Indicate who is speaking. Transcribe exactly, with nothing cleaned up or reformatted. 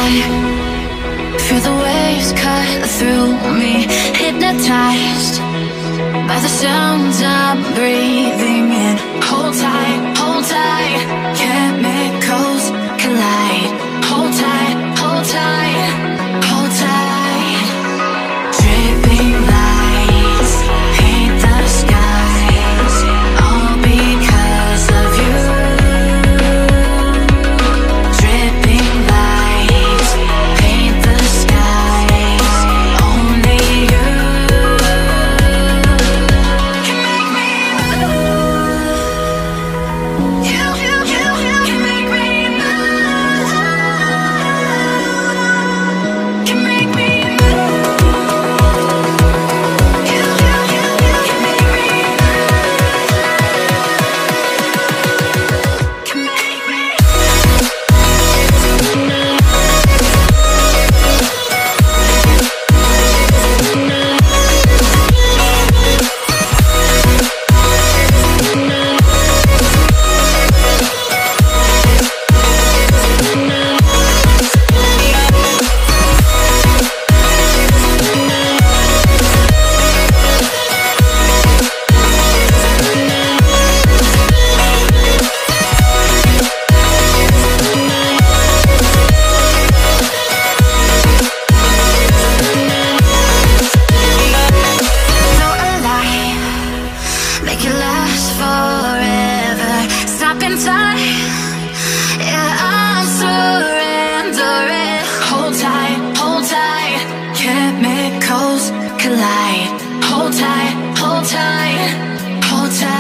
Speaker 1: high. Feel the waves cut through me, hypnotized by the sounds I'm breathing in. Hold tight, hold tight, chemicals collide. Hold tight, hold tight, hold tight. Dripping lights paint the skies, all because of you. Dripping lights paint the skies, only you can make me move. You, you, you, you can make me move. Can make me move. You, you, you, you can make me move. Can make me. So alive, make it last forever. Stop in time, yeah, I'm surrendering. Hold tight, hold tight, chemicals collide. Hold tight, hold tight, hold tight.